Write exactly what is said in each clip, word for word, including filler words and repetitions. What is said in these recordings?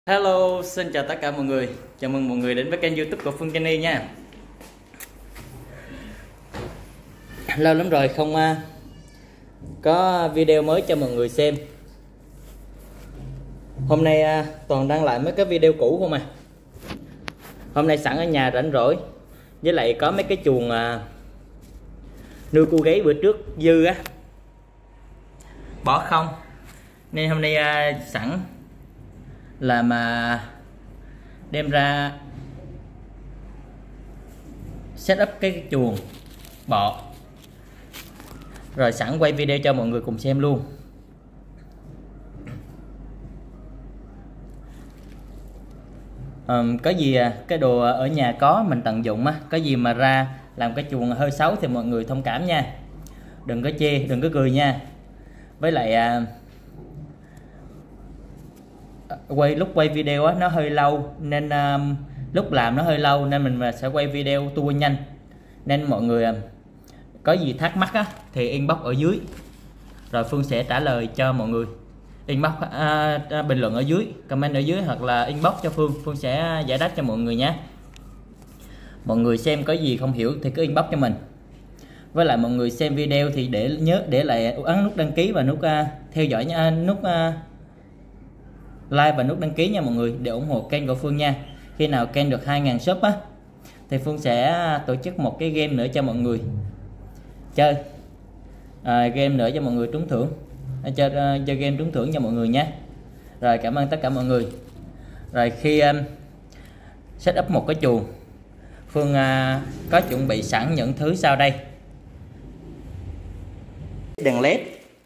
Hello, xin chào tất cả mọi người. Chào mừng mọi người đến với kênh YouTube của Phương Kenny nha. Lâu lắm rồi không uh, có video mới cho mọi người xem. Hôm nay uh, toàn đăng lại mấy cái video cũ không à. Hôm nay sẵn ở nhà rảnh rỗi, với lại có mấy cái chuồng uh, nuôi cua gáy bữa trước dư á, bỏ không. Nên hôm nay uh, sẵn là mà đem ra set up cái chuồng bọ, rồi sẵn quay video cho mọi người cùng xem luôn. Um, có gì cái đồ ở nhà có mình tận dụng á, có gì mà ra làm cái chuồng hơi xấu thì mọi người thông cảm nha, đừng có chê, đừng có cười nha. Với lại uh, quay lúc quay video á nó hơi lâu, nên um, lúc làm nó hơi lâu nên mình sẽ quay video tua nhanh, nên mọi người uh, có gì thắc mắc á thì inbox ở dưới, rồi Phương sẽ trả lời cho mọi người. Inbox à, à, bình luận ở dưới, comment ở dưới, hoặc là inbox cho Phương, Phương sẽ giải đáp cho mọi người nhé. Mọi người xem có gì không hiểu thì cứ inbox cho mình. Với lại mọi người xem video thì để nhớ để lại ấn nút đăng ký và nút uh, theo dõi nha, nút uh, like và nút đăng ký nha mọi người, để ủng hộ kênh của Phương nha. Khi nào kênh được hai nghìn sub á thì Phương sẽ tổ chức một cái game nữa cho mọi người chơi, à, game nữa cho mọi người trúng thưởng, cho uh, cho game trúng thưởng cho mọi người nhé. Rồi cảm ơn tất cả mọi người. Rồi khi um, set up một cái chuồng, Phương uh, có chuẩn bị sẵn những thứ sau đây: đèn led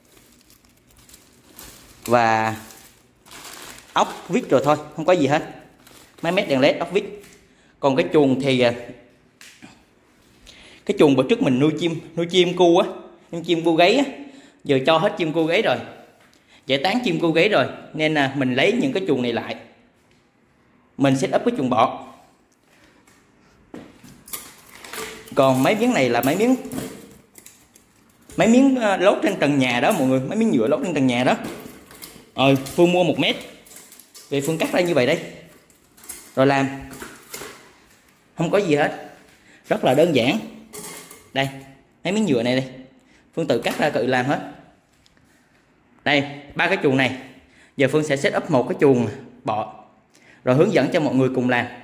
và ốc vít rồi thôi, không có gì hết, mấy mét đèn led, ốc vít. Còn cái chuồng thì uh, cái chuồng bữa trước mình nuôi chim nuôi chim cu á, chim cu gáy á, giờ cho hết chim cu gáy rồi, giải tán chim cu gáy rồi, nên là mình lấy những cái chuồng này lại, mình set up cái chuồng bọ. Còn mấy miếng này là mấy miếng mấy miếng lót trên trần nhà đó mọi người, mấy miếng nhựa lót trên trần nhà đó. Rồi Phương mua một mét về, Phương cắt ra như vậy đây, rồi làm, không có gì hết, rất là đơn giản. Đây mấy miếng nhựa này đây, Phương tự cắt ra tự làm hết. Đây ba cái chuồng này, giờ Phương sẽ set up một cái chuồng bọ rồi hướng dẫn cho mọi người cùng làm.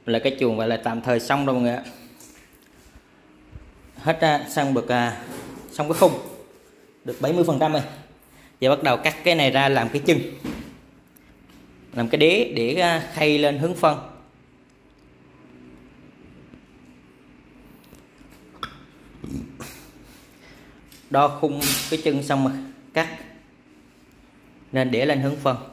là cái chuồng vậy là tạm thời xong rồi mọi người ạ. Hết ra xong được à, xong cái khung được bảy mươi phần trăm rồi. Giờ bắt đầu cắt cái này ra làm cái chân, làm cái đế để à, khay lên hướng phân. Đo khung cái chân xong rồi cắt nên để lên hướng phân.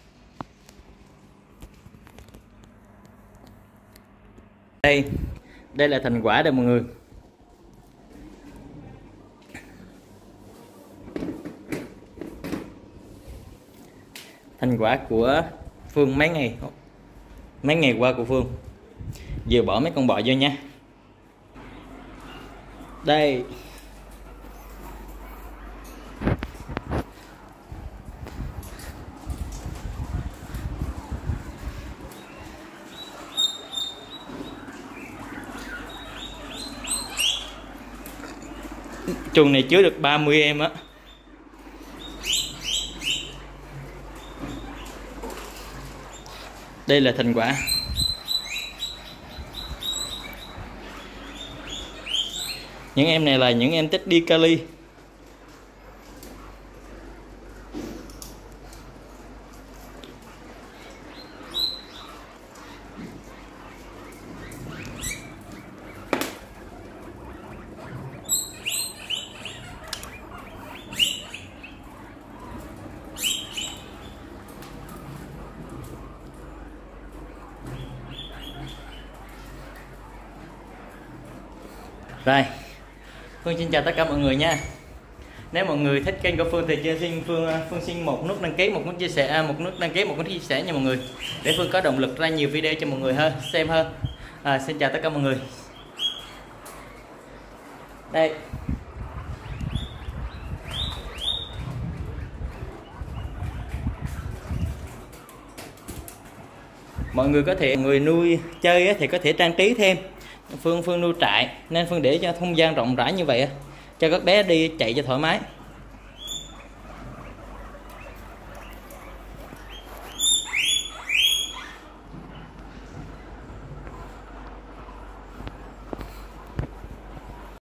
Đây Đây là thành quả đây mọi người. Thành quả của Phương mấy ngày mấy ngày qua của Phương. Vừa bỏ mấy con bò vô nha. Đây. Chuồng này chứa được ba mươi em á. Đây là thành quả. Những em này là những em thích đi kali. Rồi, Phương xin chào tất cả mọi người nha. Nếu mọi người thích kênh của Phương thì xin Phương Phương xin một nút đăng ký, một nút chia sẻ, một nút đăng ký, một nút chia sẻ nha mọi người, để Phương có động lực ra nhiều video cho mọi người hơn xem hơn. À, xin chào tất cả mọi người. Đây. Mọi người có thể người nuôi chơi thì có thể trang trí thêm. Phương Phương nuôi trại nên Phương để cho không gian rộng rãi như vậy cho các bé đi chạy cho thoải mái.